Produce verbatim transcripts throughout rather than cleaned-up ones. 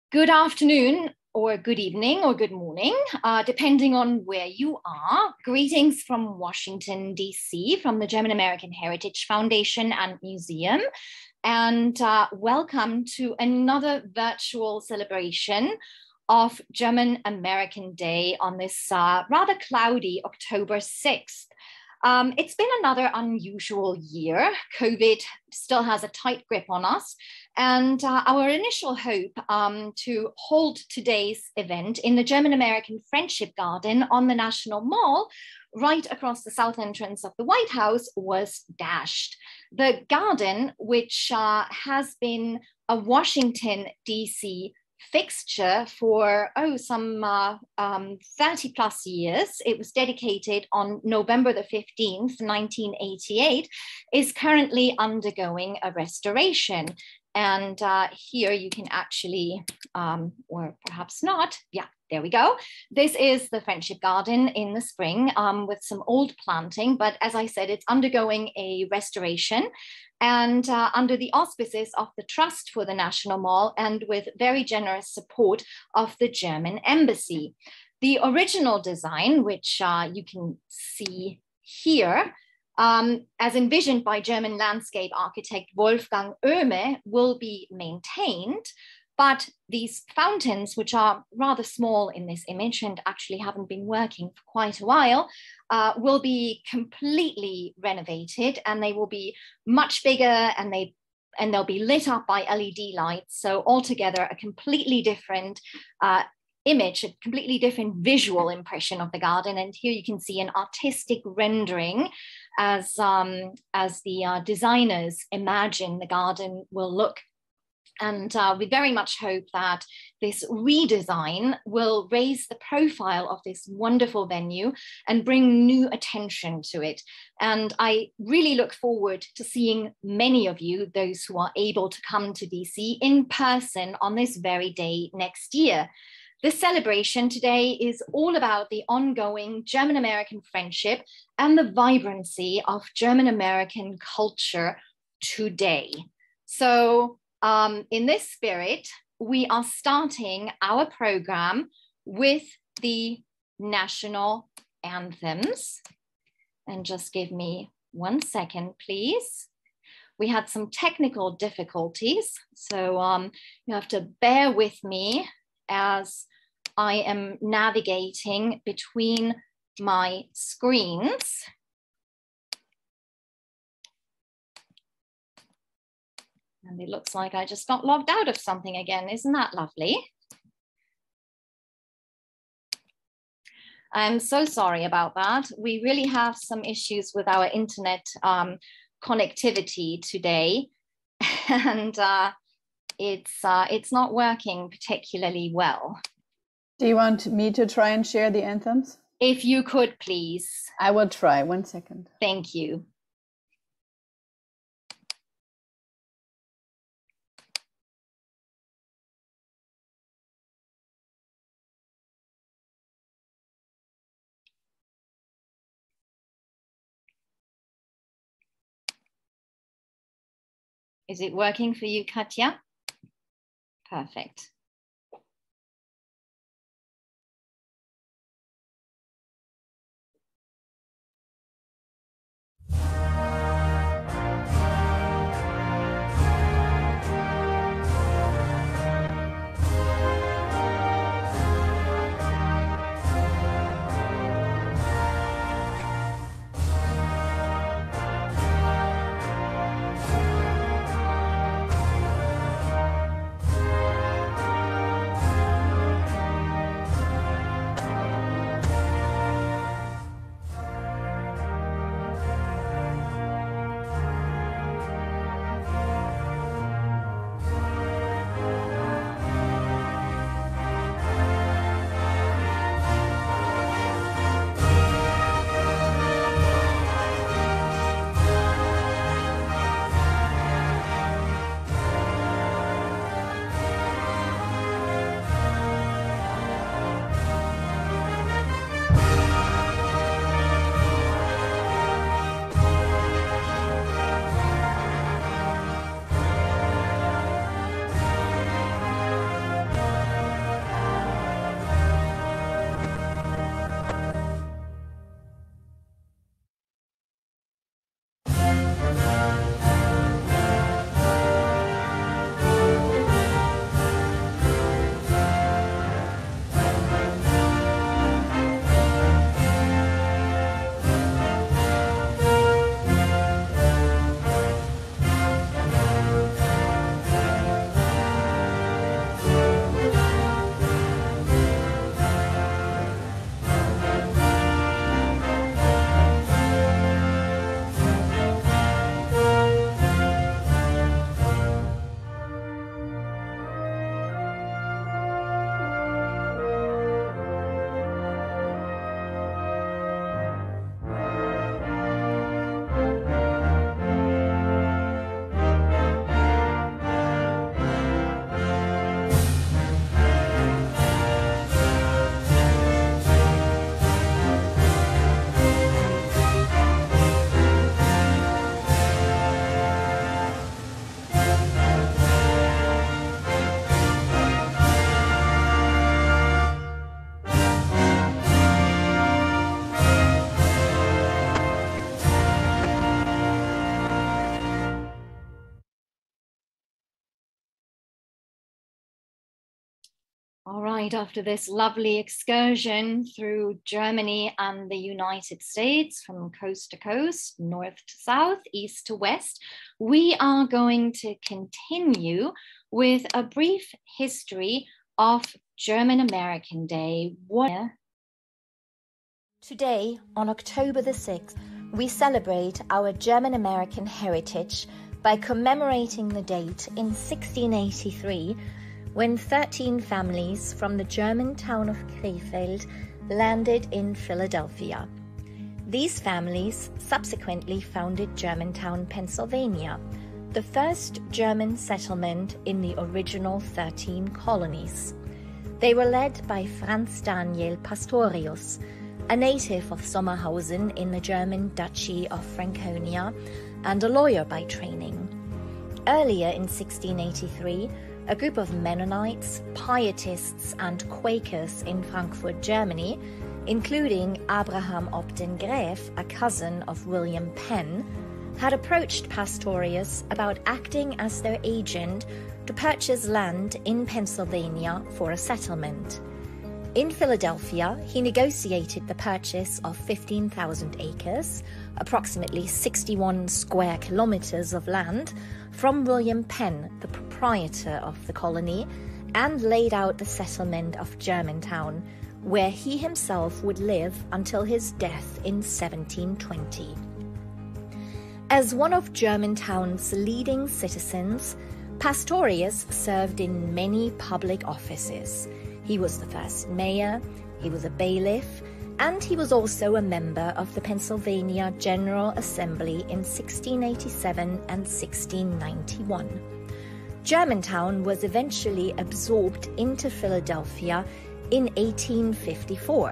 Good afternoon, or good evening, or good morning, uh, depending on where you are. Greetings from Washington, D C, from the German American Heritage Foundation and Museum. And uh, welcome to another virtual celebration of German American Day on this uh, rather cloudy October sixth. Um, it's been another unusual year. COVID still has a tight grip on us. And uh, our initial hope um, to hold today's event in the German American Friendship Garden on the National Mall, right across the south entrance of the White House, was dashed. The garden, which uh, has been a Washington, D C fixture for, oh, some uh, um, thirty plus years. It was dedicated on November the fifteenth, nineteen eighty-eight, is currently undergoing a restoration. And uh, here you can actually, um, or perhaps not, yeah, there we go. This is the Friendship Garden in the spring um, with some old planting, but as I said, it's undergoing a restoration. And uh, under the auspices of the Trust for the National Mall and with very generous support of the German Embassy. The original design, which uh, you can see here, um, as envisioned by German landscape architect Wolfgang Oehme, will be maintained. But these fountains, which are rather small in this image and actually haven't been working for quite a while, uh, will be completely renovated, and they will be much bigger, and they and they'll be lit up by L E D lights. So altogether, a completely different uh, image, a completely different visual impression of the garden. And here you can see an artistic rendering as um, as the uh, designers imagine the garden will look. And uh, we very much hope that this redesign will raise the profile of this wonderful venue and bring new attention to it. And I really look forward to seeing many of you, those who are able to come to D C in person on this very day next year. This celebration today is all about the ongoing German-American friendship and the vibrancy of German-American culture today. So, Um, in this spirit, we are starting our program with the national anthems. And just give me one second, please. We had some technical difficulties, so um, you have to bear with me as I am navigating between my screens. And it looks like I just got logged out of something again. Isn't that lovely? I'm so sorry about that. We really have some issues with our internet um, connectivity today. And uh, it's, uh, it's not working particularly well. Do you want me to try and share the anthems? If you could, please. I will try. One second. Thank you. Is it working for you, Katja? Perfect. right after this lovely excursion through Germany and the United States, from coast to coast, north to south, east to west, we are going to continue with a brief history of German American Day. What Today, on October the sixth, we celebrate our German American heritage by commemorating the date in sixteen eighty-three, when thirteen families from the German town of Krefeld landed in Philadelphia. These families subsequently founded Germantown, Pennsylvania, the first German settlement in the original thirteen colonies. They were led by Franz Daniel Pastorius, a native of Sommerhausen in the German Duchy of Franconia and a lawyer by training. Earlier in sixteen eighty-three, a group of Mennonites, Pietists, and Quakers in Frankfurt, Germany, including Abraham Obden Graef, a cousin of William Penn, had approached Pastorius about acting as their agent to purchase land in Pennsylvania for a settlement. In Philadelphia, he negotiated the purchase of fifteen thousand acres, approximately sixty-one square kilometers of land, from William Penn, the proprietor of the colony, and laid out the settlement of Germantown, where he himself would live until his death in seventeen twenty. As one of Germantown's leading citizens, Pastorius served in many public offices. He was the first mayor, he was a bailiff, and he was also a member of the Pennsylvania General Assembly in sixteen eighty-seven and sixteen ninety-one. Germantown was eventually absorbed into Philadelphia in eighteen fifty-four.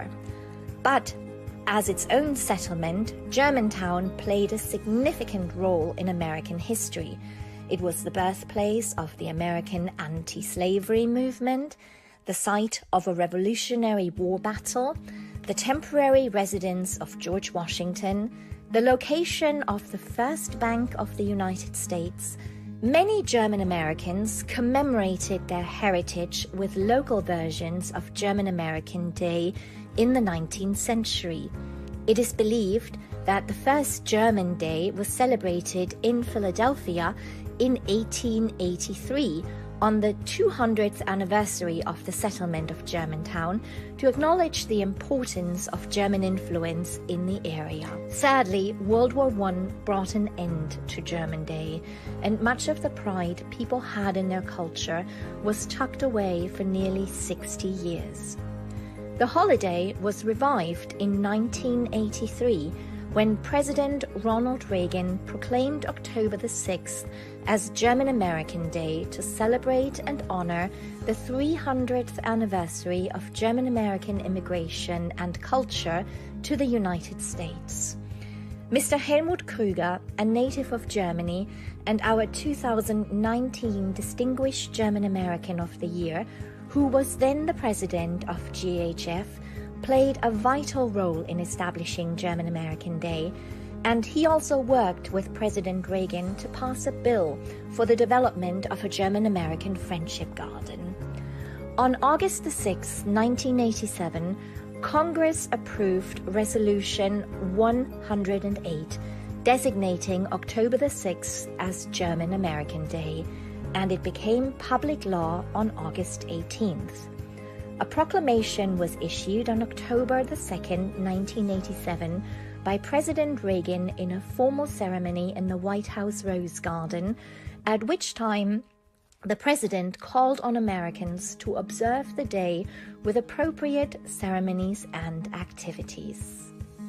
But as its own settlement, Germantown played a significant role in American history. It was the birthplace of the American anti-slavery movement, the site of a Revolutionary War battle, the temporary residence of George Washington, the location of the first bank of the United States. Many German Americans commemorated their heritage with local versions of German American Day in the nineteenth century. It is believed that the first German Day was celebrated in Philadelphia in eighteen eighty-three, on the two hundredth anniversary of the settlement of Germantown, to acknowledge the importance of German influence in the area. Sadly, World War One brought an end to German Day, and much of the pride people had in their culture was tucked away for nearly sixty years. The holiday was revived in nineteen eighty-three, when President Ronald Reagan proclaimed October the sixth as German American Day to celebrate and honor the three hundredth anniversary of German American immigration and culture to the United States. Mister Helmut Krüger, a native of Germany and our two thousand nineteen Distinguished German American of the Year, who was then the president of G H F, played a vital role in establishing German American Day, and he also worked with President Reagan to pass a bill for the development of a German-American friendship garden. On August the sixth, nineteen eighty-seven, Congress approved Resolution one hundred eight, designating October the sixth as German American Day, and it became public law on August eighteenth. A proclamation was issued on October the second, nineteen eighty-seven, by President Reagan in a formal ceremony in the White House Rose Garden, at which time the President called on Americans to observe the day with appropriate ceremonies and activities.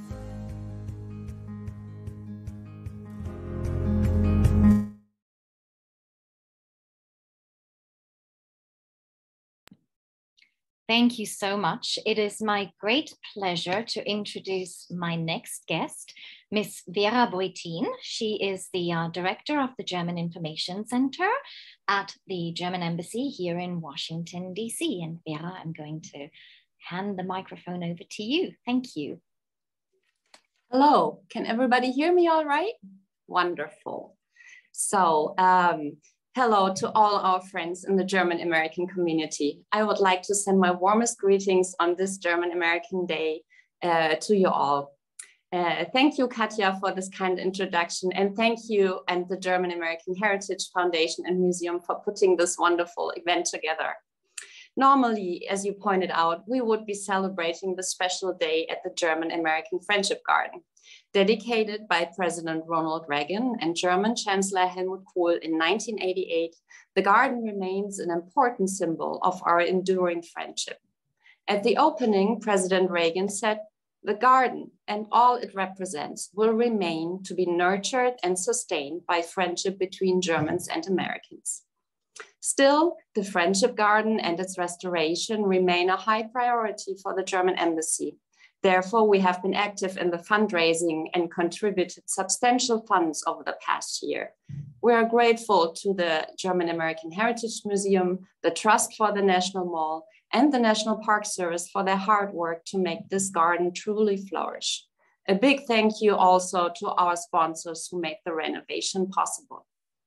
Thank you so much. It is my great pleasure to introduce my next guest, Miss Vera Beutin. She is the uh, director of the German Information Center at the German Embassy here in Washington, D C. And Vera, I'm going to hand the microphone over to you. Thank you. Hello, can everybody hear me all right? Wonderful. So, um, Hello to all our friends in the German American community. I would like to send my warmest greetings on this German American Day uh, to you all. Uh, thank you, Katja, for this kind introduction, and thank you and the German American Heritage Foundation and Museum for putting this wonderful event together. Normally, as you pointed out, we would be celebrating the special day at the German American Friendship Garden. Dedicated by President Ronald Reagan and German Chancellor Helmut Kohl in nineteen eighty-eight, the garden remains an important symbol of our enduring friendship. At the opening, President Reagan said, "The garden and all it represents will remain to be nurtured and sustained by friendship between Germans and Americans." Still, the Friendship Garden and its restoration remain a high priority for the German embassy. Therefore, we have been active in the fundraising and contributed substantial funds over the past year. We are grateful to the German American Heritage Museum, the Trust for the National Mall, and the National Park Service for their hard work to make this garden truly flourish. A big thank you also to our sponsors who made the renovation possible.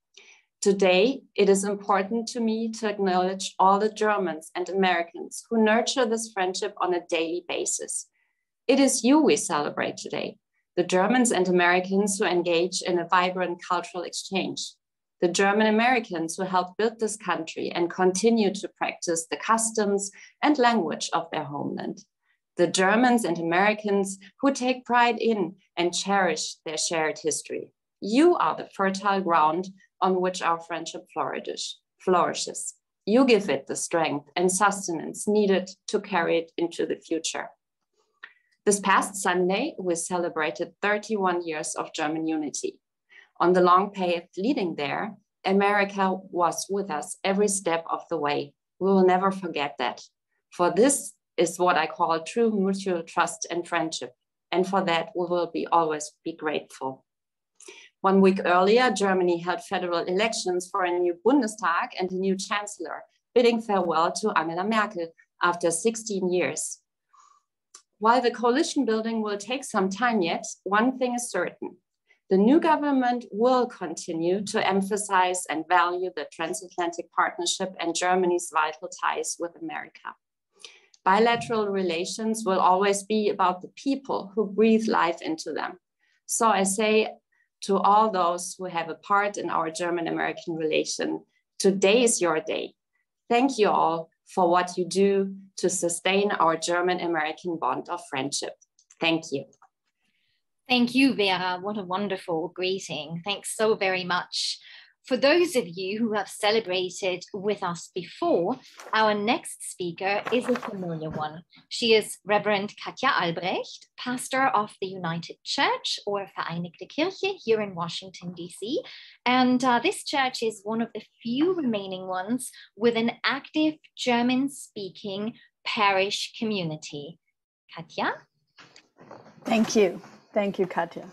Today, it is important to me to acknowledge all the Germans and Americans who nurture this friendship on a daily basis. It is you we celebrate today, the Germans and Americans who engage in a vibrant cultural exchange, the German Americans who helped build this country and continue to practice the customs and language of their homeland, the Germans and Americans who take pride in and cherish their shared history. You are the fertile ground on which our friendship flourishes. You give it the strength and sustenance needed to carry it into the future. This past Sunday, we celebrated thirty-one years of German unity. On the long path leading there, America was with us every step of the way. We will never forget that. For this is what I call true mutual trust and friendship. And for that, we will be always be grateful. One week earlier, Germany held federal elections for a new Bundestag and a new chancellor, bidding farewell to Angela Merkel after sixteen years. While the coalition building will take some time yet, one thing is certain. The new government will continue to emphasize and value the transatlantic partnership and Germany's vital ties with America. Bilateral relations will always be about the people who breathe life into them. So I say to all those who have a part in our German-American relation, today is your day. Thank you all for what you do to sustain our German-American bond of friendship. Thank you. Thank you, Vera. What a wonderful greeting. Thanks so very much. For those of you who have celebrated with us before, our next speaker is a familiar one. She is Reverend Katja Albrecht, pastor of the United Church, or Vereinigte Kirche, here in Washington, D C. And uh, this church is one of the few remaining ones with an active German-speaking parish community. Katja? Thank you. Thank you, Katja.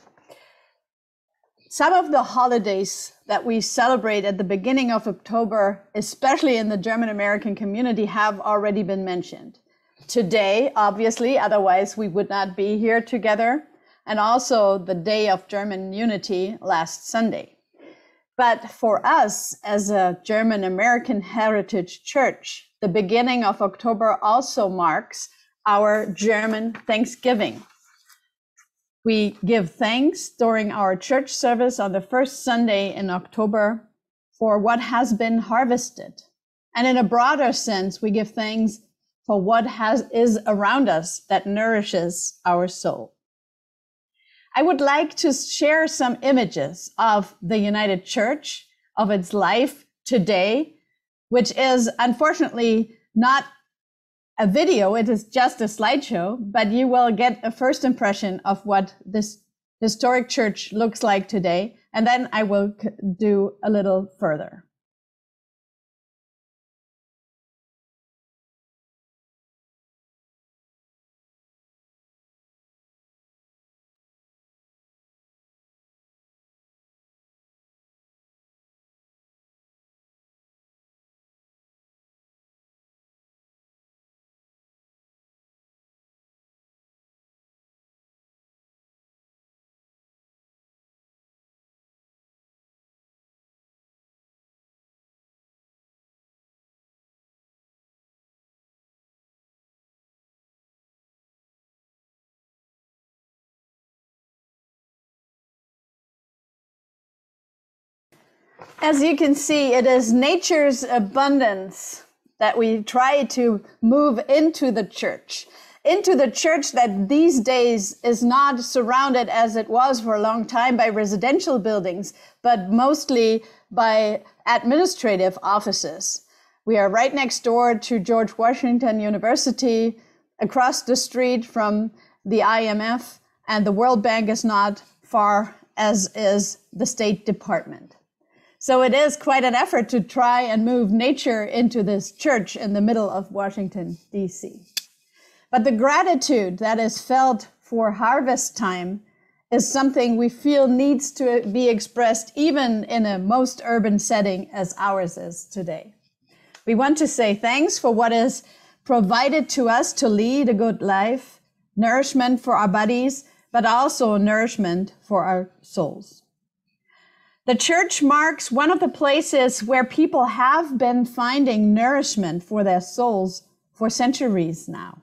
Some of the holidays that we celebrate at the beginning of October, especially in the German American community, have already been mentioned. Today, obviously, otherwise we would not be here together, and also the Day of German Unity last Sunday. But for us as a German American Heritage Church, the beginning of October also marks our German Thanksgiving. We give thanks during our church service on the first Sunday in October for what has been harvested. And in a broader sense, we give thanks for what has, is around us that nourishes our soul. I would like to share some images of the United Church, of its life today, which is unfortunately not a video, it is just a slideshow, but you will get a first impression of what this historic church looks like today. And then I will do a little further. As you can see, it is nature's abundance that we try to move into the church. Into the church that these days is not surrounded as it was for a long time by residential buildings, but mostly by administrative offices. We are right next door to George Washington University, across the street from the I M F, and the World Bank is not far, as is the State Department. So it is quite an effort to try and move nature into this church in the middle of Washington, D C. But the gratitude that is felt for harvest time is something we feel needs to be expressed even in a most urban setting as ours is today. We want to say thanks for what is provided to us to lead a good life, nourishment for our bodies, but also nourishment for our souls. The church marks one of the places where people have been finding nourishment for their souls for centuries now.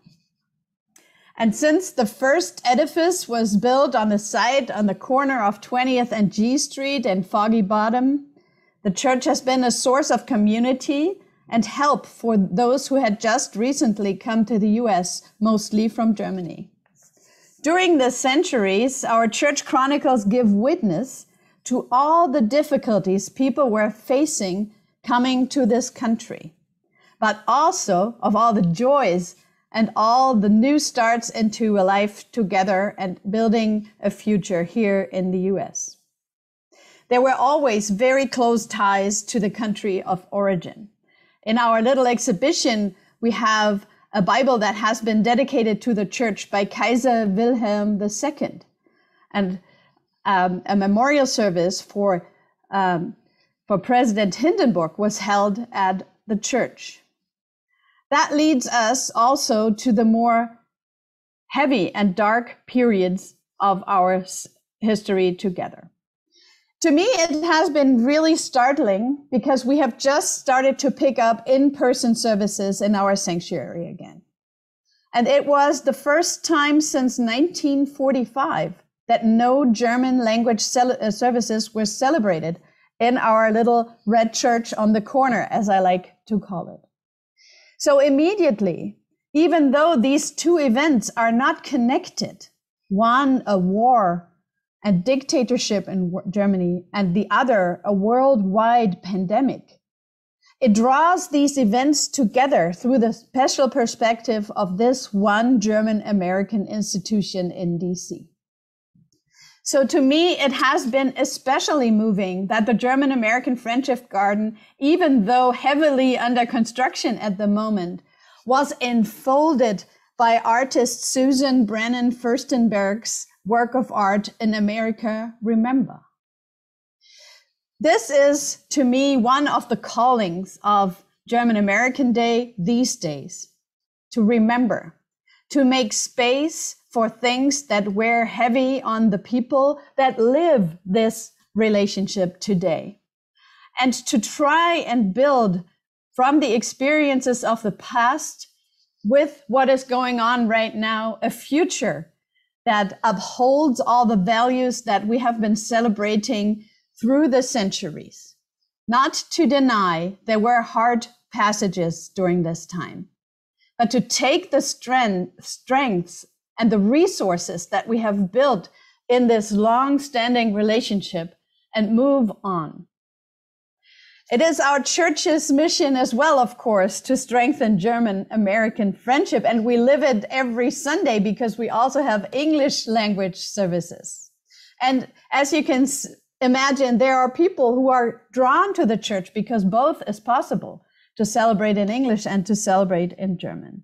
And since the first edifice was built on the site on the corner of twentieth and G Street in Foggy Bottom, the church has been a source of community and help for those who had just recently come to the U S, mostly from Germany. During the centuries, our church chronicles give witness to all the difficulties people were facing coming to this country, but also of all the joys and all the new starts into a life together and building a future here in the U S. There were always very close ties to the country of origin. In our little exhibition, we have a Bible that has been dedicated to the church by Kaiser Wilhelm the Second, and um, a memorial service for, um, for President Hindenburg was held at the church. That leads us also to the more heavy and dark periods of our history together. To me, it has been really startling because we have just started to pick up in-person services in our sanctuary again. And it was the first time since nineteen forty-five that no German language services were celebrated in our little red church on the corner, as I like to call it. So immediately, even though these two events are not connected, one a war and dictatorship in Germany, and the other a worldwide pandemic, it draws these events together through the special perspective of this one German American institution in D C. So to me, it has been especially moving that the German American Friendship Garden, even though heavily under construction at the moment, was enfolded by artist Susan Brennan Furstenberg's work of art in America Remember. This is, to me, one of the callings of German American Day these days, to remember, to make space for things that wear heavy on the people that live this relationship today, and to try and build from the experiences of the past with what is going on right now, a future that upholds all the values that we have been celebrating through the centuries. Not to deny there were hard passages during this time, but to take the strength, strengths and the resources that we have built in this long-standing relationship and move on. It is our church's mission as well, of course, to strengthen German-American friendship, and we live it every Sunday because we also have English language services. And as you can imagine, there are people who are drawn to the church because both is possible, to celebrate in English and to celebrate in German.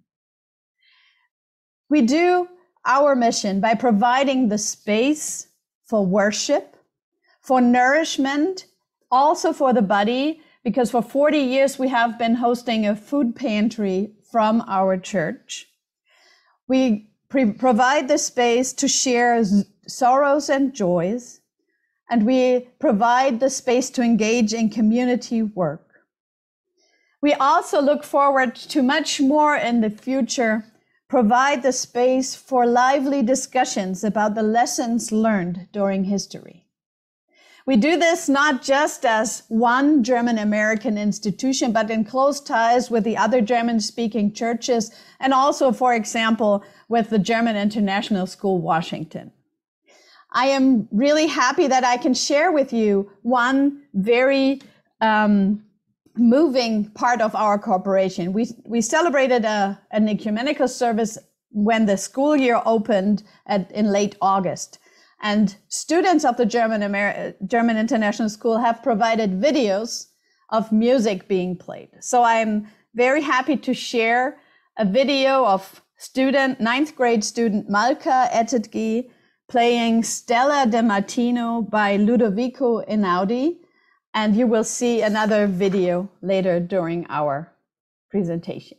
We do our mission by providing the space for worship, for nourishment, also for the body, because for forty years we have been hosting a food pantry from our church. We pre- provide the space to share z- sorrows and joys, and we provide the space to engage in community work. We also look forward to much more in the future, provide the space for lively discussions about the lessons learned during history. We do this not just as one German American institution, but in close ties with the other German-speaking churches, and also, for example, with the German International School, Washington. I am really happy that I can share with you one very um, moving part of our cooperation. We, we celebrated a, an ecumenical service when the school year opened at, in late August. And students of the German, Amer- German International School have provided videos of music being played. So I'm very happy to share a video of student, ninth grade student Malka Ettetgi playing Stella de Martino by Ludovico Einaudi. And you will see another video later during our presentation.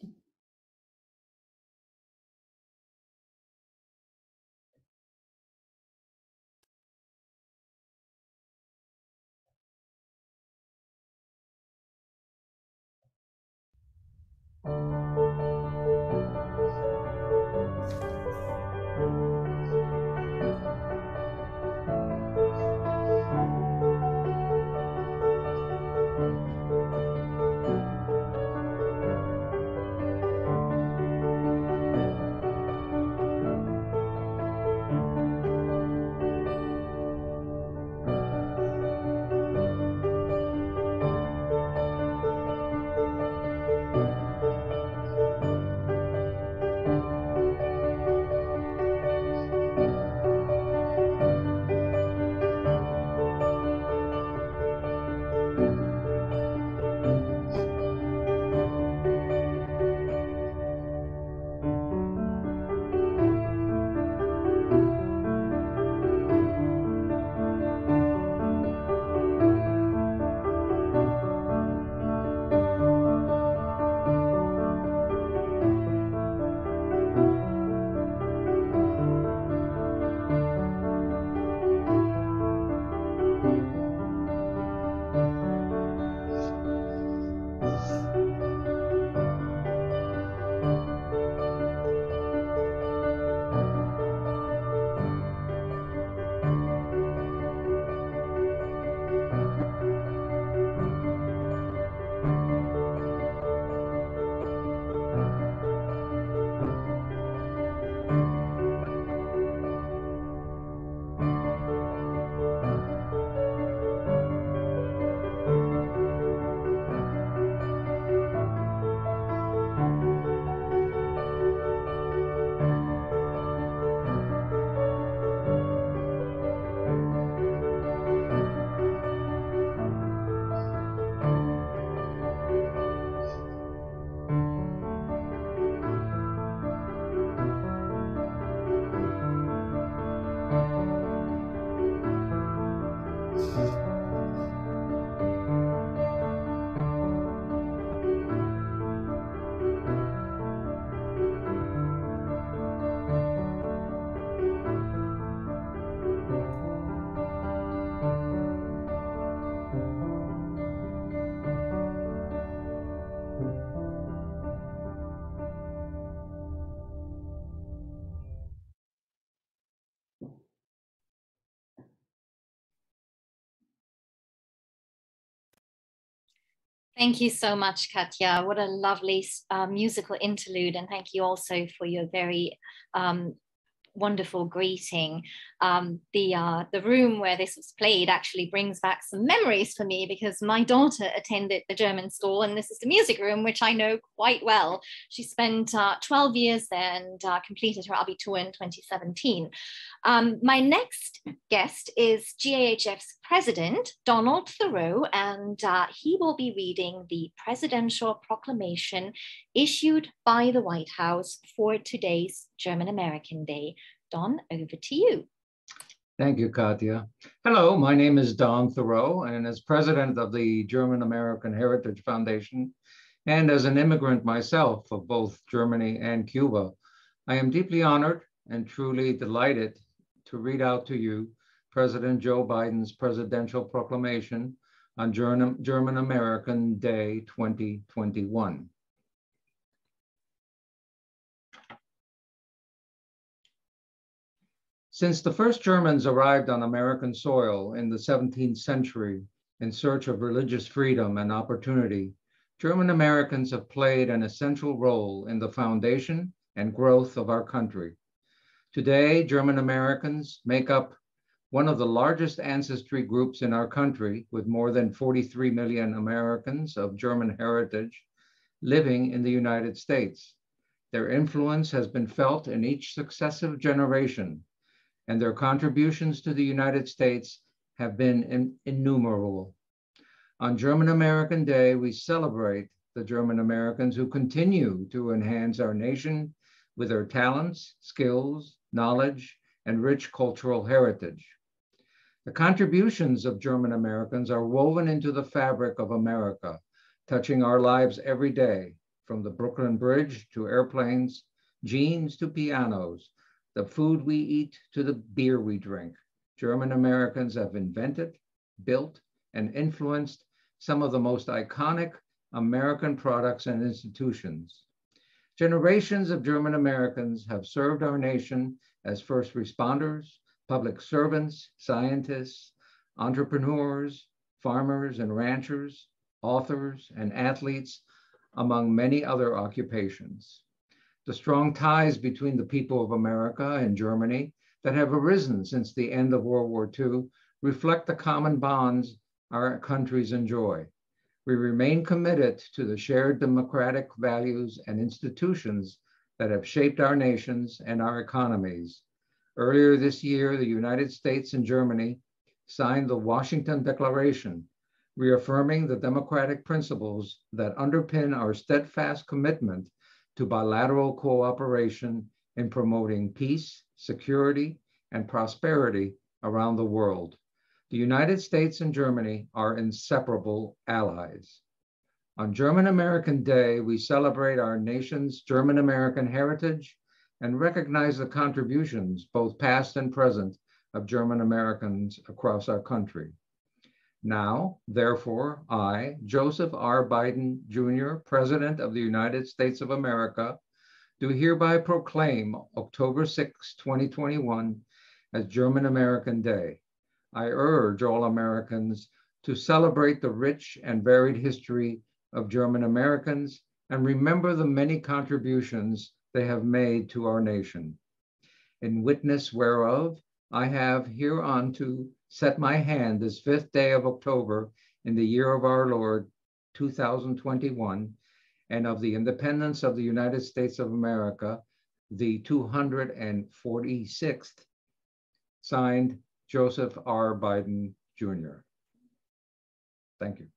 Thank you so much, Katja. What a lovely uh, musical interlude. And thank you also for your very um, wonderful greeting. Um, the, uh, the room where this was played actually brings back some memories for me, because my daughter attended the German school, and this is the music room, which I know quite well. She spent uh, twelve years there and uh, completed her Abitur in twenty seventeen. Um, my next guest is G A H F's president, Donald Thureau, and uh, he will be reading the presidential proclamation issued by the White House for today's German American Day. Don, over to you. Thank you, Katja. Hello, my name is Don Thureau, and as president of the German American Heritage Foundation, and as an immigrant myself of both Germany and Cuba, I am deeply honored and truly delighted to read out to you President Joe Biden's presidential proclamation on German American Day twenty twenty-one. Since the first Germans arrived on American soil in the seventeenth century in search of religious freedom and opportunity, German Americans have played an essential role in the foundation and growth of our country. Today, German Americans make up one of the largest ancestry groups in our country, with more than forty-three million Americans of German heritage living in the United States. Their influence has been felt in each successive generation, and their contributions to the United States have been in, innumerable. On German American Day, we celebrate the German Americans who continue to enhance our nation with their talents, skills, knowledge, and rich cultural heritage. The contributions of German Americans are woven into the fabric of America, touching our lives every day, from the Brooklyn Bridge to airplanes, jeans to pianos, the food we eat to the beer we drink. German Americans have invented, built, and influenced some of the most iconic American products and institutions. Generations of German Americans have served our nation as first responders, public servants, scientists, entrepreneurs, farmers and ranchers, authors and athletes, among many other occupations. The strong ties between the people of America and Germany that have arisen since the end of World War Two reflect the common bonds our countries enjoy. We remain committed to the shared democratic values and institutions that have shaped our nations and our economies. Earlier this year, the United States and Germany signed the Washington Declaration, reaffirming the democratic principles that underpin our steadfast commitment to bilateral cooperation in promoting peace, security, and prosperity around the world. The United States and Germany are inseparable allies. On German American Day, we celebrate our nation's German American heritage and recognize the contributions, both past and present, of German Americans across our country. Now, therefore, I, Joseph R. Biden, Junior, President of the United States of America, do hereby proclaim October sixth, twenty twenty-one as German American Day. I urge all Americans to celebrate the rich and varied history of German Americans and remember the many contributions they have made to our nation. In witness whereof, I have hereunto set my hand this fifth day of October in the year of our Lord, two thousand twenty-one, and of the independence of the United States of America, the two hundred forty-sixth, signed Joseph R. Biden, Junior Thank you.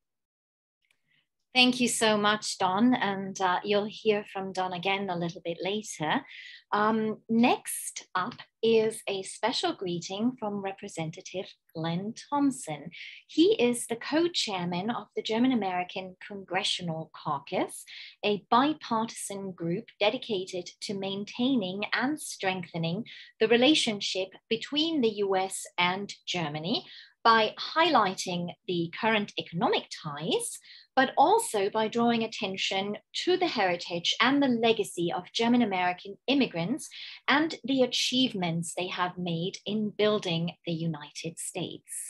Thank you so much, Don, and uh, you'll hear from Don again a little bit later. Um, next up is a special greeting from Representative Glenn Thompson. He is the co-chairman of the German American Congressional Caucus, a bipartisan group dedicated to maintaining and strengthening the relationship between the U S and Germany by highlighting the current economic ties, but also by drawing attention to the heritage and the legacy of German American immigrants and the achievements they have made in building the United States.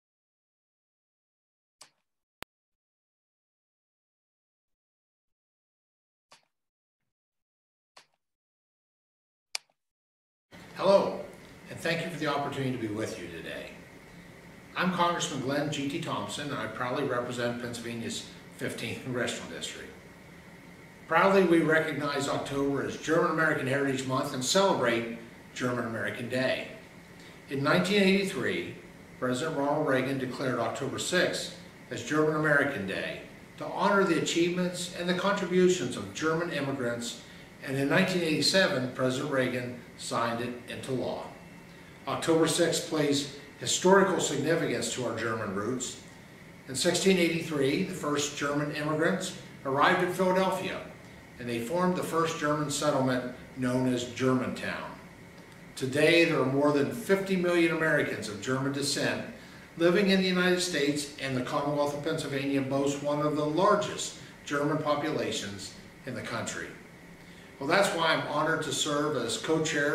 Hello, and thank you for the opportunity to be with you today. I'm Congressman Glenn G T Thompson, and I proudly represent Pennsylvania's fifteenth Congressional District. Proudly, we recognize October as German American Heritage Month and celebrate German American Day. In nineteen eighty-three, President Ronald Reagan declared October sixth as German American Day to honor the achievements and the contributions of German immigrants, and in nineteen eighty-seven, President Reagan signed it into law. October sixth plays historical significance to our German roots. In sixteen eighty-three, the first German immigrants arrived in Philadelphia, and they formed the first German settlement known as Germantown. Today, there are more than fifty million Americans of German descent living in the United States, and the Commonwealth of Pennsylvania boasts one of the largest German populations in the country. Well, that's why I'm honored to serve as co-chair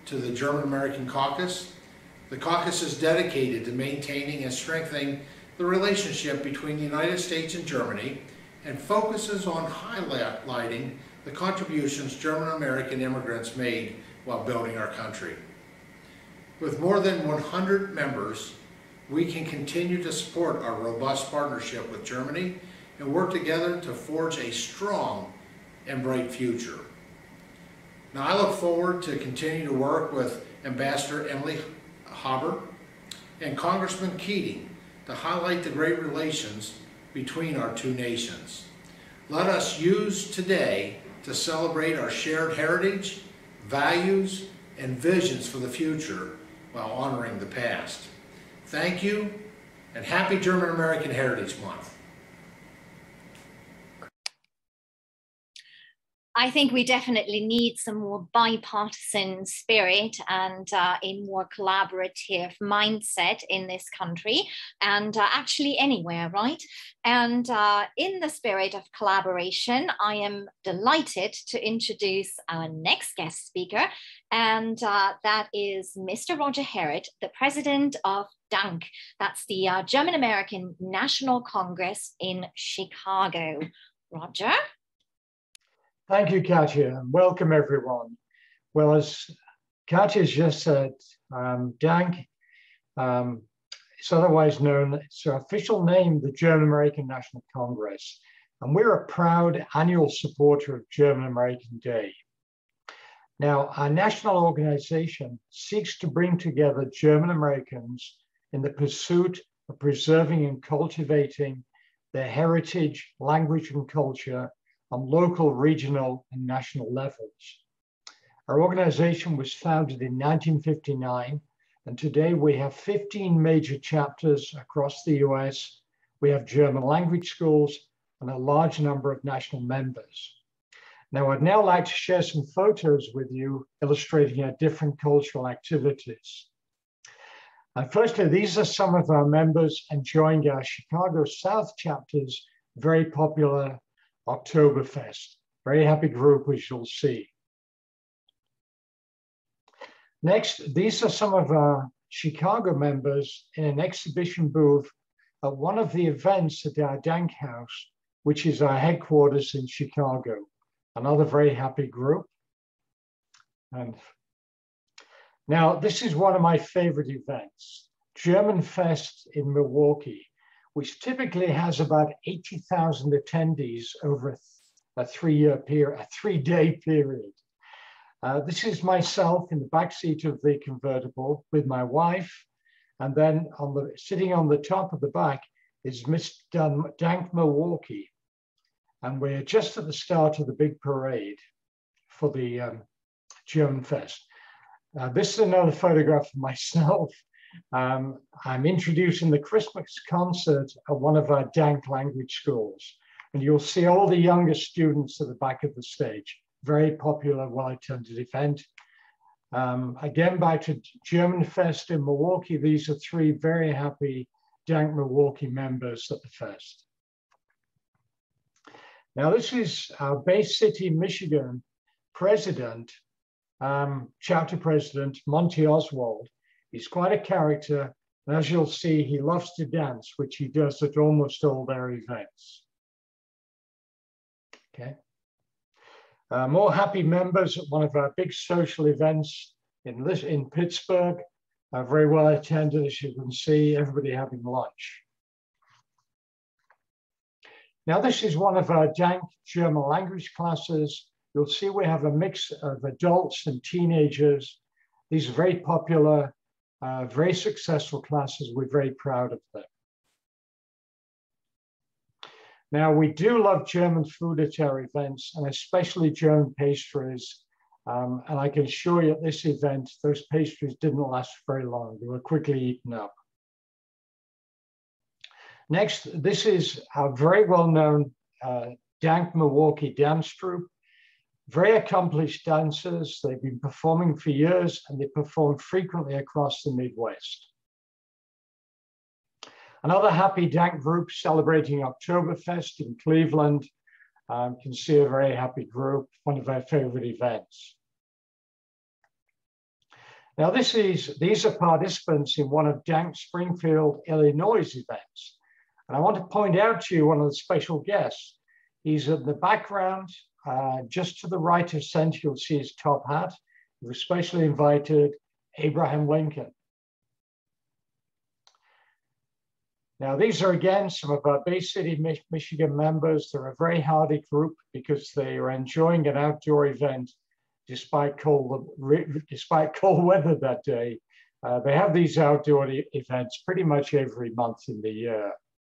to the German American Caucus. The Caucus is dedicated to maintaining and strengthening the relationship between the United States and Germany and focuses on highlighting the contributions German American immigrants made while building our country. With more than one hundred members, we can continue to support our robust partnership with Germany and work together to forge a strong and bright future. Now, I look forward to continue to work with Ambassador Emily Haber and Congressman Keating to highlight the great relations between our two nations. Let us use today to celebrate our shared heritage, values, and visions for the future while honoring the past. Thank you, and happy German American Heritage Month. I think we definitely need some more bipartisan spirit and uh, a more collaborative mindset in this country and uh, actually anywhere, right? And uh, in the spirit of collaboration, I am delighted to introduce our next guest speaker, and uh, that is Mister Roger Herod, the president of DANK. That's the uh, German American National Congress in Chicago. Roger? Thank you, Katja, and welcome everyone. Well, as Katja just said, um, DANK, um, it's otherwise known, it's our official name, the German American National Congress, and we're a proud annual supporter of German American Day. Now, our national organization seeks to bring together German Americans in the pursuit of preserving and cultivating their heritage, language, and culture on local, regional, and national levels. Our organization was founded in nineteen fifty-nine, and today we have fifteen major chapters across the U S. We have German language schools and a large number of national members. Now, I'd now like to share some photos with you illustrating our different cultural activities. And firstly, these are some of our members enjoying our Chicago South chapter's very popular Oktoberfest. Very happy group, as you'll see. Next, these are some of our Chicago members in an exhibition booth at one of the events at our DANK House, which is our headquarters in Chicago. Another very happy group. And now, this is one of my favorite events, German Fest in Milwaukee, which typically has about eighty thousand attendees over a, a three-year period, a three-day period. Uh, this is myself in the back seat of the convertible with my wife, and then on the sitting on the top of the back is Mister DANK Milwaukee, and we're just at the start of the big parade for the um, German Fest. Uh, this is another photograph of myself. Um, I'm introducing the Christmas concert at one of our DANK language schools. And you'll see all the younger students at the back of the stage. Very popular, well-attended event. Um, again, back to German Fest in Milwaukee. These are three very happy DANK Milwaukee members at the fest. Now, this is our Bay City, Michigan president, um, chapter president, Monty Oswald. He's quite a character, and as you'll see, he loves to dance, which he does at almost all their events. Okay. Uh, more happy members at one of our big social events in, this, in Pittsburgh. Uh, very well attended, as you can see, everybody having lunch. Now, this is one of our DANK German language classes. You'll see we have a mix of adults and teenagers. These are very popular, uh, very successful classes. We're very proud of them. Now, we do love German food at our events, and especially German pastries. Um, and I can assure you at this event, those pastries didn't last very long. They were quickly eaten up. Next, this is our very well-known uh, DANK Milwaukee dance troupe. Very accomplished dancers. They've been performing for years, and they perform frequently across the Midwest. Another happy DANK group celebrating Oktoberfest in Cleveland. Um, you can see a very happy group, one of our favorite events. Now, this is, these are participants in one of DANK Springfield, Illinois events. And I want to point out to you one of the special guests. He's in the background, uh, just to the right of center, you'll see his top hat. We've especially invited Abraham Lincoln. Now, these are again some of our Bay City, Michigan members. They're a very hardy group because they are enjoying an outdoor event despite cold, despite cold weather that day. Uh, they have these outdoor e events pretty much every month in the year.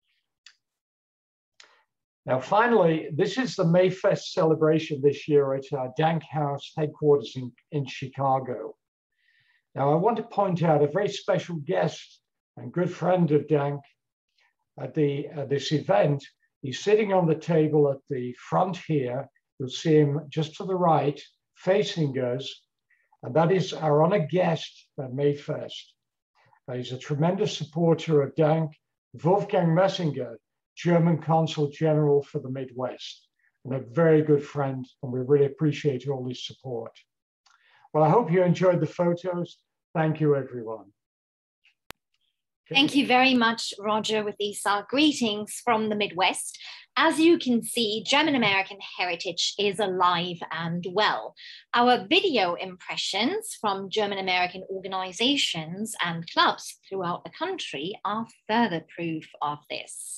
Now, finally, this is the Mayfest celebration this year at our DANK House headquarters in, in Chicago. Now, I want to point out a very special guest and good friend of DANK at the, uh, this event. He's sitting on the table at the front here. You'll see him just to the right, facing us, and that is our honored guest at Mayfest. Uh, he's a tremendous supporter of DANK, Wolfgang Messinger, German Consul General for the Midwest, and a very good friend, and we really appreciate all his support. Well, I hope you enjoyed the photos. Thank you, everyone. Thank you very much, Roger, with these uh, greetings from the Midwest. As you can see, German American heritage is alive and well. Our video impressions from German American organizations and clubs throughout the country are further proof of this.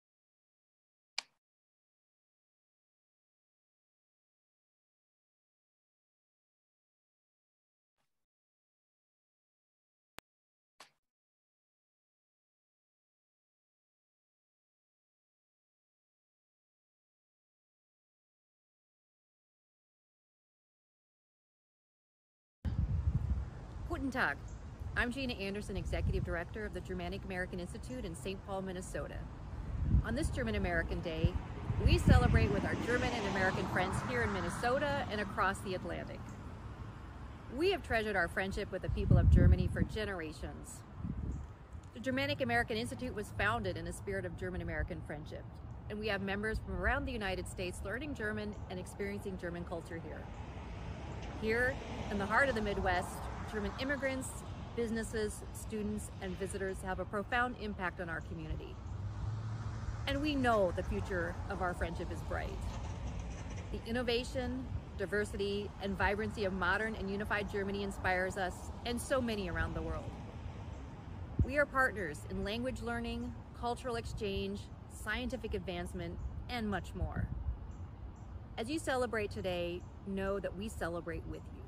Guten Tag. I'm Gina Anderson, Executive Director of the Germanic American Institute in Saint Paul, Minnesota. On this German American Day, we celebrate with our German and American friends here in Minnesota and across the Atlantic. We have treasured our friendship with the people of Germany for generations. The Germanic American Institute was founded in a spirit of German American friendship, and we have members from around the United States learning German and experiencing German culture here. Here, in the heart of the Midwest, German immigrants, businesses, students, and visitors have a profound impact on our community. And we know the future of our friendship is bright. The innovation, diversity, and vibrancy of modern and unified Germany inspires us and so many around the world. We are partners in language learning, cultural exchange, scientific advancement, and much more. As you celebrate today, know that we celebrate with you.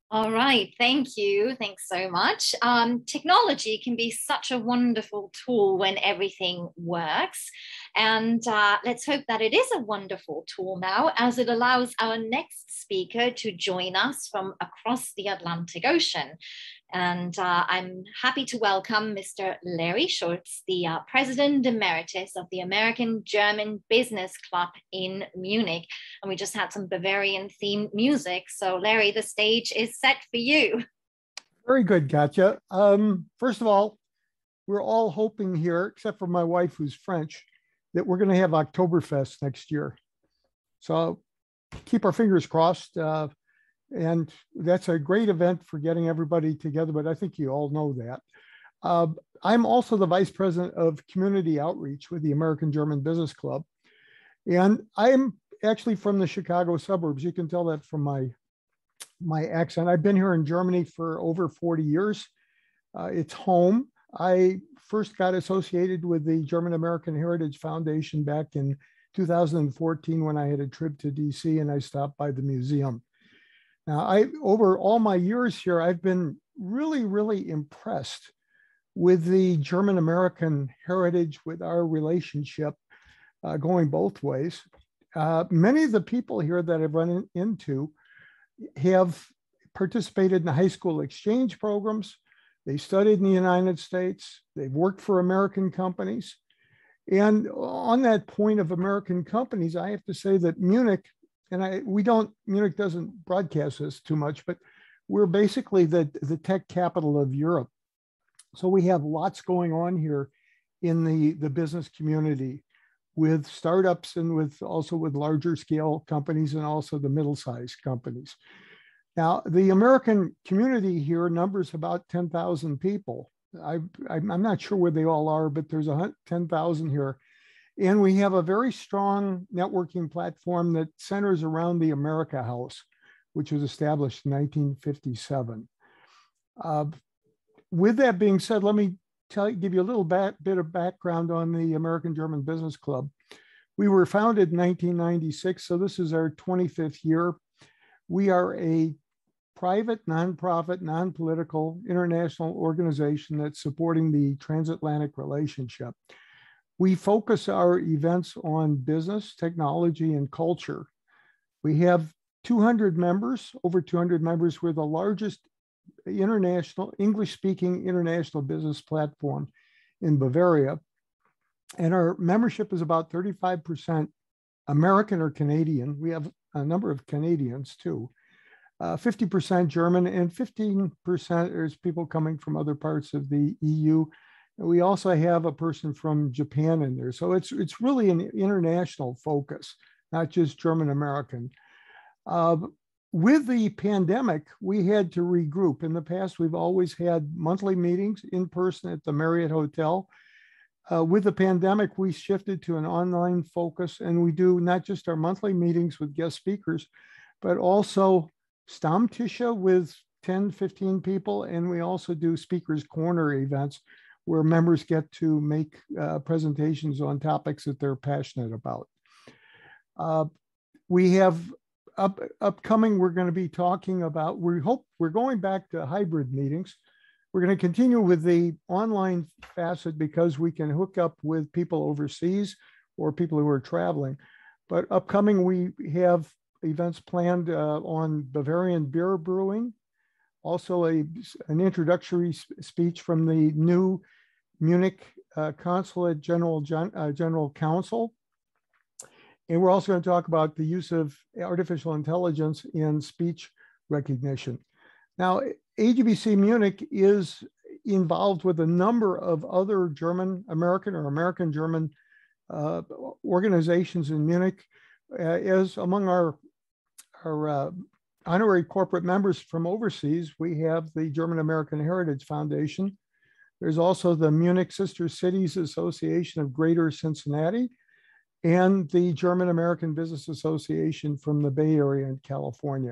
All right, thank you. Thanks so much. Um, technology can be such a wonderful tool when everything works. And uh, let's hope that it is a wonderful tool now, as it allows our next speaker to join us from across the Atlantic Ocean. And uh, I'm happy to welcome Mister Larry Schulz, the uh, President Emeritus of the American German Business Club in Munich. And we just had some Bavarian themed music. So Larry, the stage is set for you. Very good, Katja. Um, first of all, we're all hoping here, except for my wife who's French, that we're going to have Oktoberfest next year. So keep our fingers crossed. Uh, And that's a great event for getting everybody together, but I think you all know that. Uh, I'm also the Vice President of Community Outreach with the American German Business Club. And I'm actually from the Chicago suburbs. You can tell that from my, my accent. I've been here in Germany for over forty years. Uh, it's home. I first got associated with the German American Heritage Foundation back in two thousand fourteen when I had a trip to D C and I stopped by the museum. Now, I, over all my years here, I've been really, really impressed with the German-American heritage, with our relationship uh, going both ways. Uh, many of the people here that I've run in, into have participated in high school exchange programs. They studied in the United States. They've worked for American companies. And on that point of American companies, I have to say that Munich, and I, we don't, Munich doesn't broadcast this too much, but we're basically the, the tech capital of Europe. So we have lots going on here in the, the business community with startups and with also with larger scale companies and also the middle-sized companies. Now, the American community here numbers about ten thousand people. I, I'm not sure where they all are, but there's ten thousand here. And we have a very strong networking platform that centers around the America House, which was established in nineteen fifty-seven. Uh, with that being said, let me tell you, give you a little back, bit of background on the American German Business Club. We were founded in nineteen ninety-six, so this is our twenty-fifth year. We are a private, nonprofit, non-political international organization that's supporting the transatlantic relationship. We focus our events on business, technology, and culture. We have two hundred members, over two hundred members. We're the largest international, English-speaking international business platform in Bavaria. And our membership is about thirty-five percent American or Canadian. We have a number of Canadians too. Uh, fifty percent German, and fifteen percent is people coming from other parts of the E U. We also have a person from Japan in there. So it's, it's really an international focus, not just German American. Uh, with the pandemic, we had to regroup. In the past, we've always had monthly meetings in person at the Marriott Hotel. Uh, with the pandemic, we shifted to an online focus, and we do not just our monthly meetings with guest speakers, but also Stammtische with ten, fifteen people. And we also do Speakers Corner events where members get to make uh, presentations on topics that they're passionate about. Uh, we have up, upcoming, we're going to be talking about, we hope we're going back to hybrid meetings. We're going to continue with the online facet because we can hook up with people overseas or people who are traveling. But upcoming, we have events planned uh, on Bavarian beer brewing, also a, an introductory speech from the new Munich uh, Consulate General, Gen, uh, General Counsel. And we're also going to talk about the use of artificial intelligence in speech recognition. Now, A G B C Munich is involved with a number of other German American or American German uh, organizations in Munich. Uh, as among our, our uh, honorary corporate members from overseas, we have the German American Heritage Foundation. There's also the Munich Sister Cities Association of Greater Cincinnati and the German American Business Association from the Bay Area in California.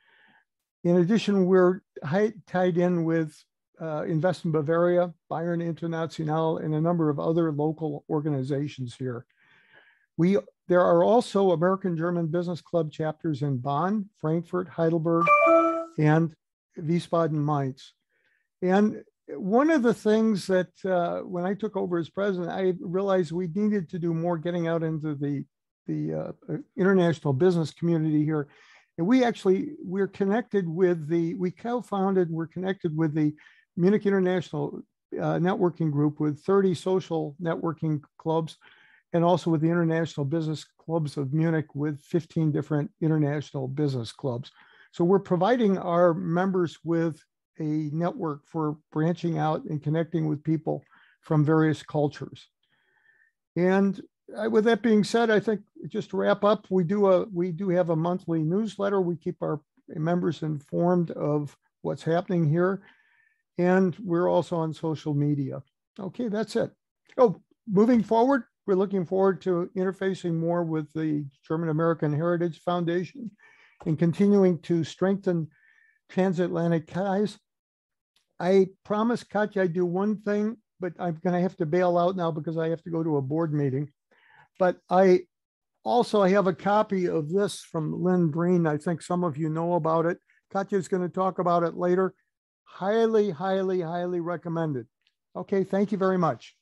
In addition, we're tied in with uh, Invest in Bavaria, Bayern International, and a number of other local organizations here. We, there are also American German Business Club chapters in Bonn, Frankfurt, Heidelberg, and Wiesbaden, Mainz. And one of the things that uh, when I took over as president, I realized we needed to do more getting out into the, the uh, international business community here. And we actually, we're connected with the, we co-founded, we're connected with the Munich International uh, Networking Group with thirty social networking clubs, and also with the International Business Clubs of Munich with fifteen different international business clubs. So we're providing our members with a network for branching out and connecting with people from various cultures. And I, with that being said, I think just to wrap up, we do a we do have a monthly newsletter. We keep our members informed of what's happening here, and we're also on social media. Okay, that's it. Oh, moving forward, we're looking forward to interfacing more with the German American Heritage Foundation and continuing to strengthen transatlantic ties. I promised Katja I'd do one thing, but I'm going to have to bail out now because I have to go to a board meeting. But I also have a copy of this from Lynn Breen. I think some of you know about it. Katja is going to talk about it later. Highly, highly, highly recommended. Okay, thank you very much.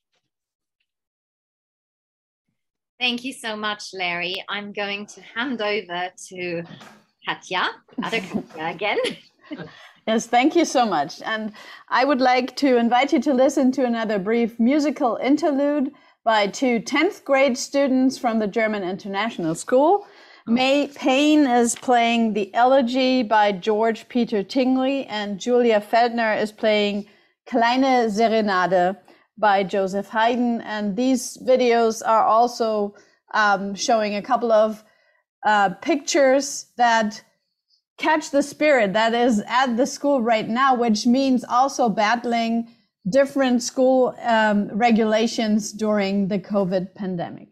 Thank you so much, Larry. I'm going to hand over to Katja, other Katja again. Yes, thank you so much. And I would like to invite you to listen to another brief musical interlude by two tenth grade students from the German International School. May Payne is playing the Elegy by George Peter Tingley, and Julia Feldner is playing Kleine Serenade by Joseph Haydn. And these videos are also um, showing a couple of uh, pictures that catch the spirit that is at the school right now, which means also battling different school um, regulations during the COVID pandemic.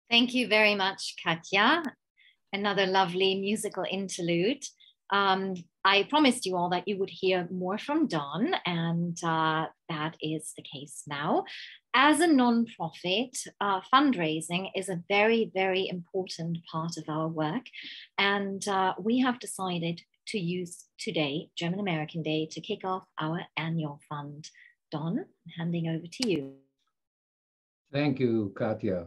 Thank you very much, Katja. Another lovely musical interlude. Um, I promised you all that you would hear more from Don, and uh, that is the case now. As a non-profit, uh, fundraising is a very, very important part of our work. And uh, we have decided to use today, German American Day, to kick off our annual fund. Don, I'm handing over to you. Thank you, Katja.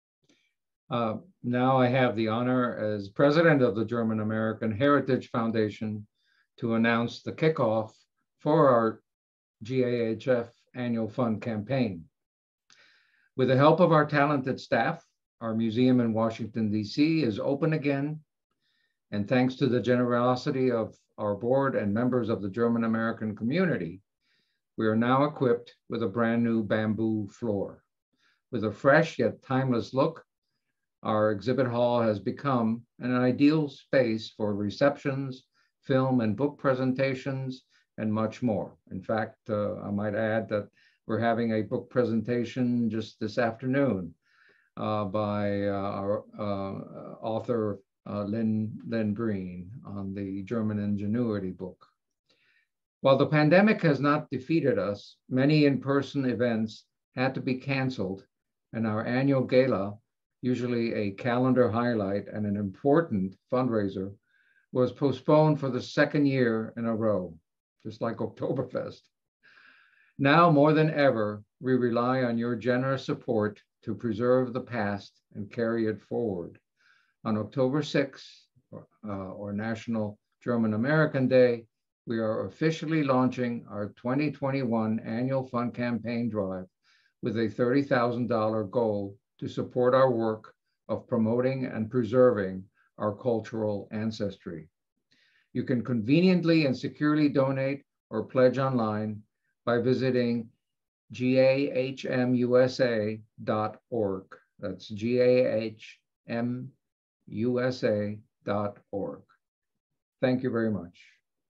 Uh, now I have the honor as president of the German American Heritage Foundation to announce the kickoff for our G A H F annual fund campaign. With the help of our talented staff, our museum in Washington, D C is open again. And thanks to the generosity of our board and members of the German American community, we are now equipped with a brand new bamboo floor. With a fresh yet timeless look, our exhibit hall has become an ideal space for receptions, film and book presentations, and much more. In fact, uh, I might add that we're having a book presentation just this afternoon uh, by uh, our uh, author, uh, Lynn, Lynn Breen, on the German Ingenuity book. While the pandemic has not defeated us, many in-person events had to be canceled, and our annual gala, usually a calendar highlight and an important fundraiser, was postponed for the second year in a row, just like Oktoberfest. Now more than ever, we rely on your generous support to preserve the past and carry it forward. On October sixth, uh, or National German American Day, we are officially launching our twenty twenty-one annual fund campaign drive with a thirty thousand dollar goal to support our work of promoting and preserving our cultural ancestry. You can conveniently and securely donate or pledge online by visiting G A H M U S A dot org. That's G A H M U S A dot org. Thank you very much.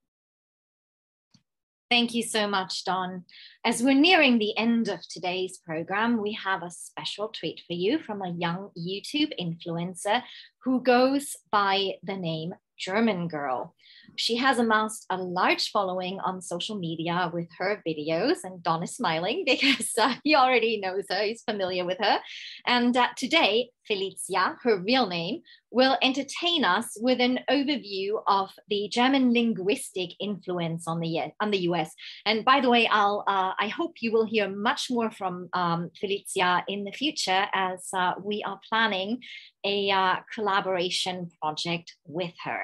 Thank you so much, Don. As we're nearing the end of today's program, we have a special treat for you from a young YouTube influencer who goes by the name German Girl. She has amassed a large following on social media with her videos, and Don is smiling because uh, he already knows her, he's familiar with her. And uh, today, Felicia, her real name, will entertain us with an overview of the German linguistic influence on the, on the U S. And by the way, I'll, uh, I hope you will hear much more from um, Felicia in the future, as uh, we are planning a uh, collaboration project with her.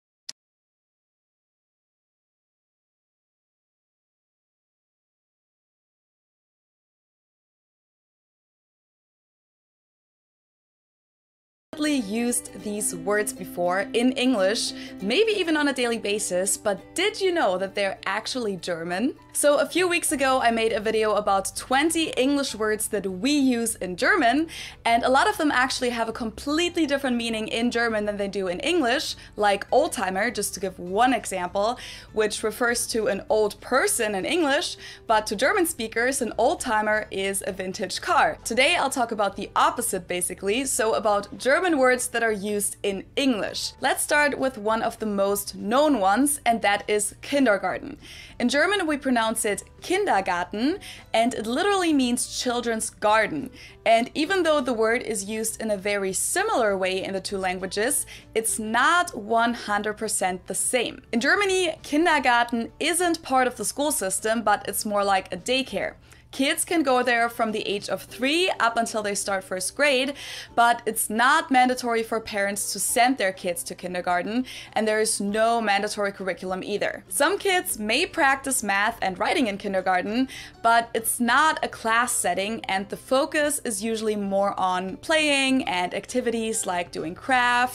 Used these words before in English, maybe even on a daily basis, but did you know that they're actually German? So a few weeks ago I made a video about twenty English words that we use in German, and a lot of them actually have a completely different meaning in German than they do in English, like old-timer, just to give one example, which refers to an old person in English, but to German speakers an old-timer is a vintage car. Today I'll talk about the opposite basically, so about German words that are used in English. Let's start with one of the most known ones, and that is kindergarten. In German we pronounce it Kindergarten, and it literally means children's garden. And even though the word is used in a very similar way in the two languages, it's not one hundred percent the same. In Germany, kindergarten isn't part of the school system, but it's more like a daycare. Kids can go there from the age of three up until they start first grade, but it's not mandatory for parents to send their kids to kindergarten, and there is no mandatory curriculum either. Some kids may practice math and writing in kindergarten, but it's not a class setting, and the focus is usually more on playing and activities like doing crafts,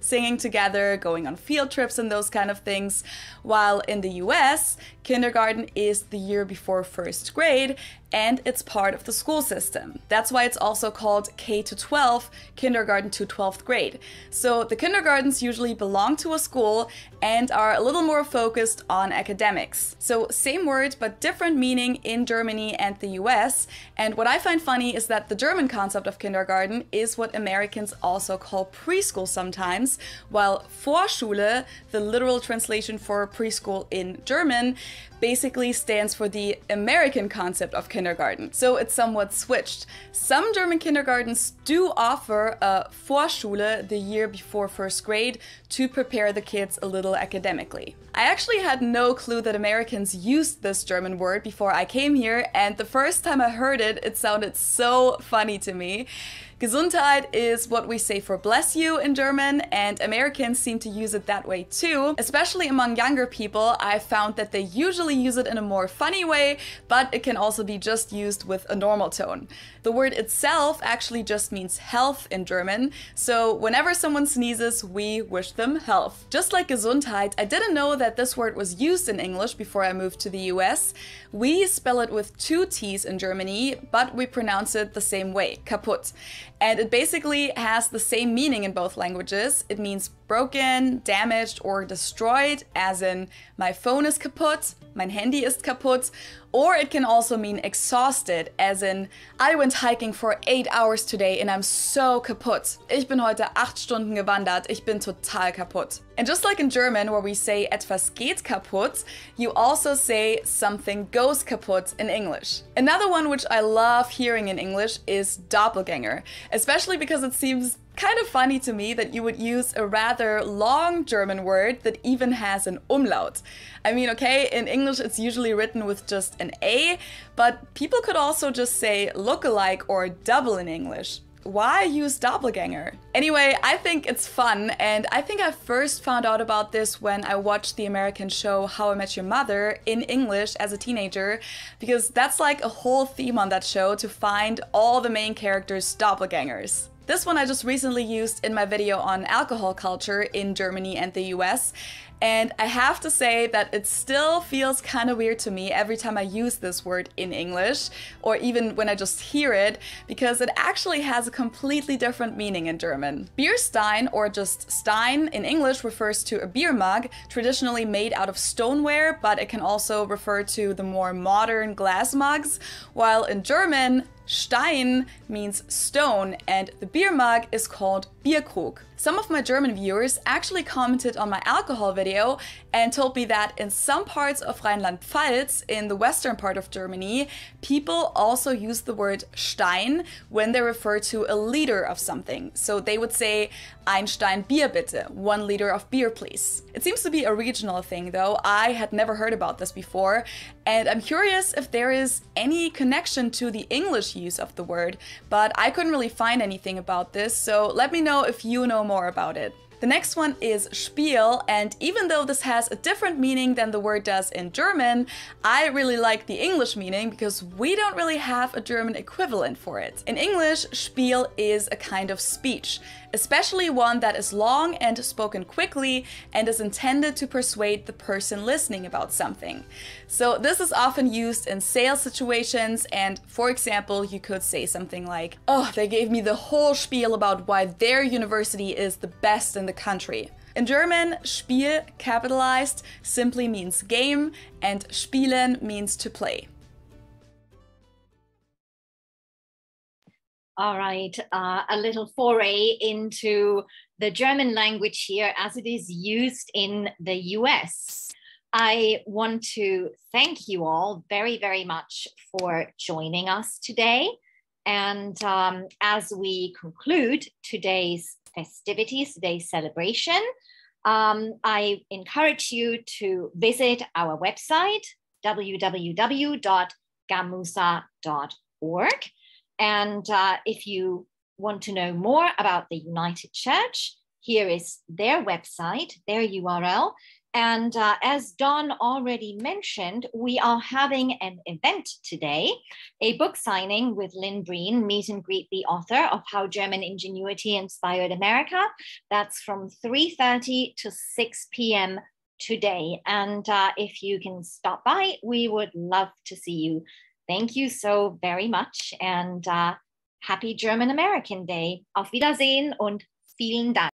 singing together, going on field trips and those kind of things. While in the U S, kindergarten is the year before first grade, and it's part of the school system. That's why it's also called K to twelve, kindergarten to twelfth grade. So the kindergartens usually belong to a school and are a little more focused on academics. So same word, but different meaning in Germany and the U S. And what I find funny is that the German concept of kindergarten is what Americans also call preschool sometimes, while Vorschule, the literal translation for preschool in German, basically stands for the American concept of kindergarten. So it's somewhat switched. Some German kindergartens do offer a Vorschule the year before first grade to prepare the kids a little academically. I actually had no clue that Americans used this German word before I came here, and the first time I heard it, it sounded so funny to me. Gesundheit is what we say for bless you in German, and Americans seem to use it that way too. Especially among younger people, I found that they usually use it in a more funny way, but it can also be just used with a normal tone. The word itself actually just means health in German, so whenever someone sneezes, we wish them health. Just like Gesundheit, I didn't know that this word was used in English before I moved to the U S. We spell it with two T's in Germany, but we pronounce it the same way, kaputt. And it basically has the same meaning in both languages. It means broken, damaged, or destroyed, as in my phone is kaputt, mein Handy ist kaputt. Or it can also mean exhausted, as in I went hiking for eight hours today and I'm so kaputt. Ich bin heute acht Stunden gewandert, ich bin total kaputt. And just like in German, where we say etwas geht kaputt, you also say something goes kaputt in English. Another one which I love hearing in English is doppelganger, especially because it seems kind of funny to me that you would use a rather long German word that even has an umlaut. I mean, okay, in English it's usually written with just an A, but people could also just say look-alike or double in English. Why use doppelganger? Anyway, I think it's fun, and I think I first found out about this when I watched the American show How I Met Your Mother in English as a teenager, because that's like a whole theme on that show, to find all the main characters' doppelgangers. This one I just recently used in my video on alcohol culture in Germany and the U S. And I have to say that it still feels kind of weird to me every time I use this word in English, or even when I just hear it, because it actually has a completely different meaning in German. Bierstein, or just Stein in English, refers to a beer mug, traditionally made out of stoneware, but it can also refer to the more modern glass mugs, while in German, Stein means stone, and the beer mug is called Bierkrug. Some of my German viewers actually commented on my alcohol video and told me that in some parts of Rheinland-Pfalz, in the western part of Germany, people also use the word Stein when they refer to a liter of something. So they would say, ein Stein Bier bitte, one liter of beer please. It seems to be a regional thing though. I had never heard about this before, and I'm curious if there is any connection to the English use of the word, but I couldn't really find anything about this, so let me know if you know more about it. The next one is Spiel, and even though this has a different meaning than the word does in German, I really like the English meaning because we don't really have a German equivalent for it. In English, Spiel is a kind of speech, especially one that is long and spoken quickly and is intended to persuade the person listening about something. So this is often used in sales situations, and for example, you could say something like, oh, they gave me the whole spiel about why their university is the best in the country. In German, Spiel, capitalized, simply means game, and spielen means to play. All right, uh, a little foray into the German language here as it is used in the U S. I want to thank you all very, very much for joining us today. And um, as we conclude today's festivities, today's celebration, um, I encourage you to visit our website, w w w dot gamusa dot org. And uh, if you want to know more about the United Church, here is their website, their U R L. And uh, as Don already mentioned, we are having an event today, a book signing with Lynn Breen, meet and greet the author of How German Ingenuity Inspired America. That's from three thirty to six p m today. And uh, if you can stop by, we would love to see you. Thank you so very much, and uh, happy German American Day. Auf Wiedersehen und vielen Dank.